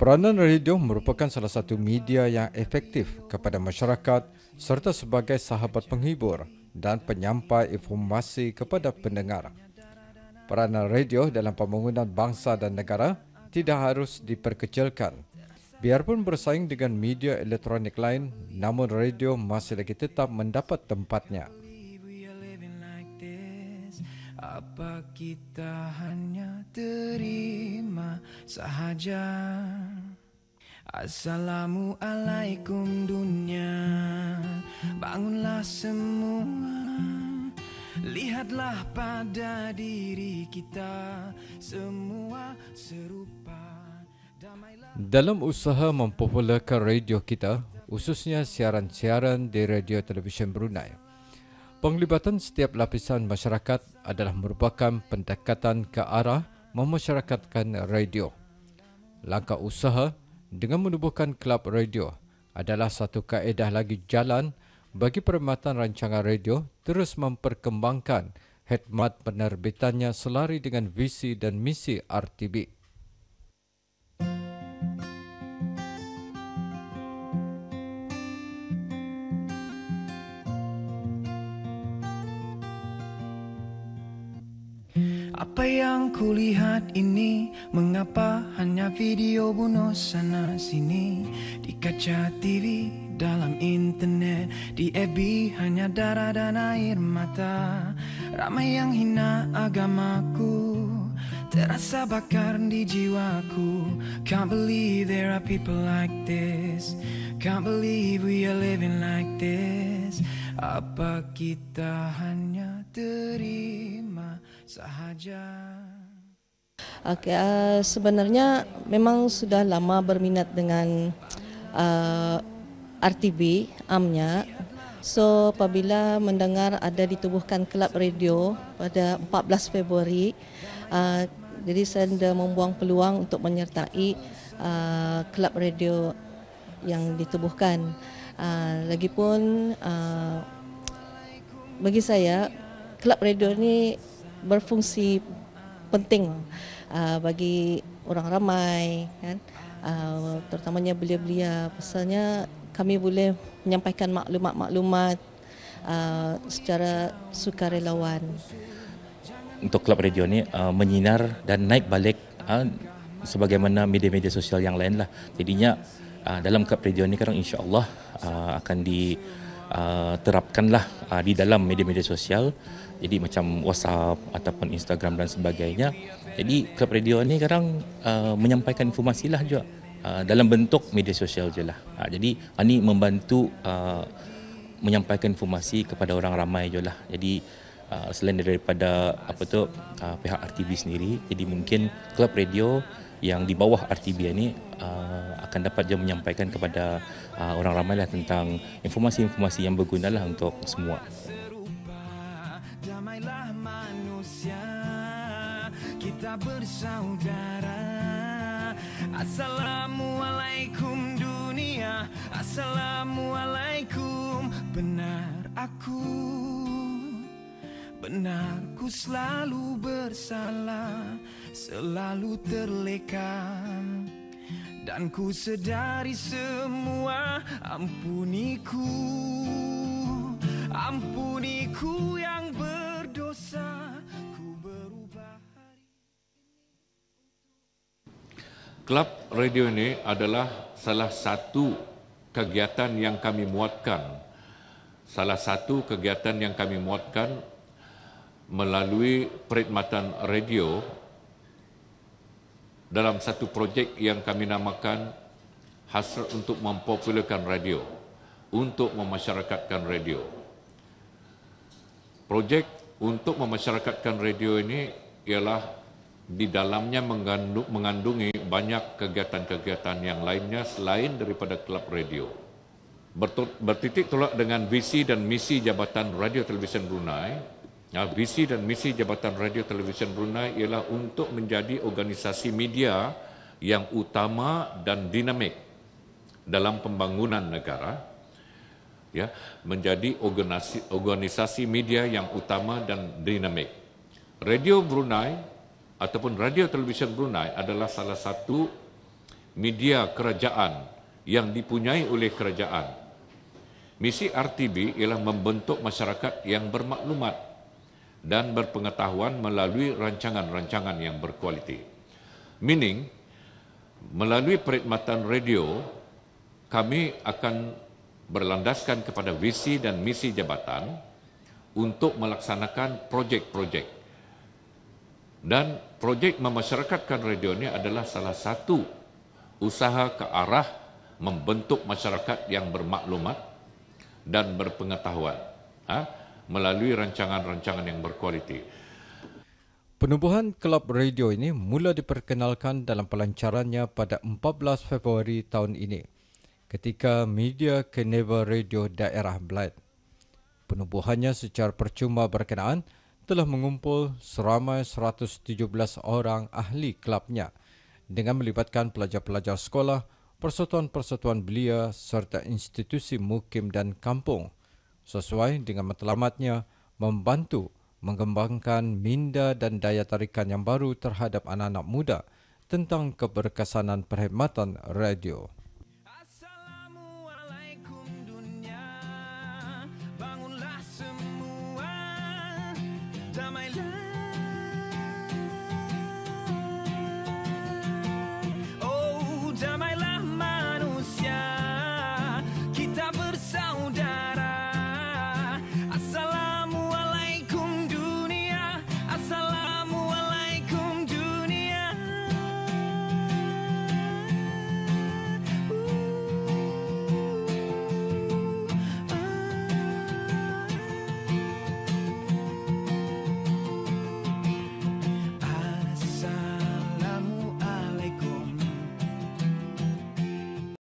Peranan radio merupakan salah satu media yang efektif kepada masyarakat serta sebagai sahabat penghibur dan penyampai informasi kepada pendengar. Peranan radio dalam pembangunan bangsa dan negara tidak harus diperkecilkan. Biarpun bersaing dengan media elektronik lain, namun radio masih lagi tetap mendapat tempatnya. Apa kita hanya terima sahaja? Assalamualaikum dunia, bangunlah semua, lihatlah pada diri kita, semua serupa. Dalam usaha mempopularkan radio kita, khususnya siaran-siaran di radio televisyen Brunei, penglibatan setiap lapisan masyarakat adalah merupakan pendekatan ke arah memasyarakatkan radio. Langkah usaha dengan menubuhkan kelab radio adalah satu kaedah lagi jalan bagi perkhidmatan rancangan radio terus memperkembangkan khidmat penerbitannya selari dengan visi dan misi RTB. Apa yang kulihat ini, mengapa hanya video bunuh sana sini? Di kaca TV, dalam internet, di FB hanya darah dan air mata. Ramai yang hina agamaku, terasa bakar di jiwaku. Can't believe there are people like this, can't believe we are living like this. Apa kita hanya terima sahaja? Sebenarnya memang sudah lama berminat dengan RTB amnya. So apabila mendengar ada ditubuhkan kelab radio pada 14 Februari, jadi saya membuang peluang untuk menyertai kelab radio yang ditubuhkan. Lagipun bagi saya kelab radio ini berfungsi penting bagi orang ramai, kan, terutamanya belia-belia. Pasalnya kami boleh menyampaikan maklumat-maklumat secara sukarelawan. Untuk kelab radio ni menyinar dan naik balik sebagaimana media-media sosial yang lain lah. Jadinya dalam kelab radio ni sekarang insya-Allah akan diterapkanlah di dalam media-media sosial. Jadi macam WhatsApp ataupun Instagram dan sebagainya. Jadi kelab radio ni sekarang menyampaikan informasi lah juga dalam bentuk media sosial je lah. Jadi ini membantu menyampaikan informasi kepada orang ramai je lah. Jadi selain daripada pihak RTB sendiri, jadi mungkin kelab radio yang di bawah RTB ini akan dapat je menyampaikan kepada orang ramai lah tentang informasi-informasi yang berguna lah untuk semua. Damailah manusia, kita bersaudara. Assalamualaikum dunia, assalamualaikum. Benarku selalu bersalah, selalu terleka, dan ku sedari semua. Ampuniku yang berdosa, ku berubah hari ini. Kelab radio ini adalah salah satu kegiatan yang kami muatkan. Melalui perkhidmatan radio dalam satu projek yang kami namakan Hasrat untuk Mempopularkan Radio, untuk memasyarakatkan radio. Projek untuk memasyarakatkan radio ini ialah di dalamnya mengandungi banyak kegiatan-kegiatan yang lainnya selain daripada kelab radio. Bertitik tolak dengan visi dan misi Jabatan Radio Televisyen Brunei. Visi dan misi Jabatan Radio Televisyen Brunei ialah untuk menjadi organisasi media yang utama dan dinamik dalam pembangunan negara, ya, menjadi organisasi media yang utama dan dinamik. Radio Brunei ataupun Radio Televisyen Brunei adalah salah satu media kerajaan yang dipunyai oleh kerajaan. Misi RTB ialah membentuk masyarakat yang bermaklumat dan berpengetahuan melalui rancangan-rancangan yang berkualiti. Meaning, melalui perkhidmatan radio, kami akan berlandaskan kepada visi dan misi jabatan untuk melaksanakan projek-projek. Dan projek memasyarakatkan radio ini adalah salah satu usaha ke arah membentuk masyarakat yang bermaklumat dan berpengetahuan melalui rancangan-rancangan yang berkualiti. Penubuhan kelab radio ini mula diperkenalkan dalam pelancarannya pada 14 Februari tahun ini ketika media Keneva Radio Daerah Belait. Penubuhannya secara percuma berkenaan telah mengumpul seramai 117 orang ahli kelabnya dengan melibatkan pelajar-pelajar sekolah, persatuan-persatuan belia serta institusi mukim dan kampung sesuai dengan matlamatnya membantu mengembangkan minda dan daya tarikan yang baru terhadap anak-anak muda tentang keberkesanan perkhidmatan radio.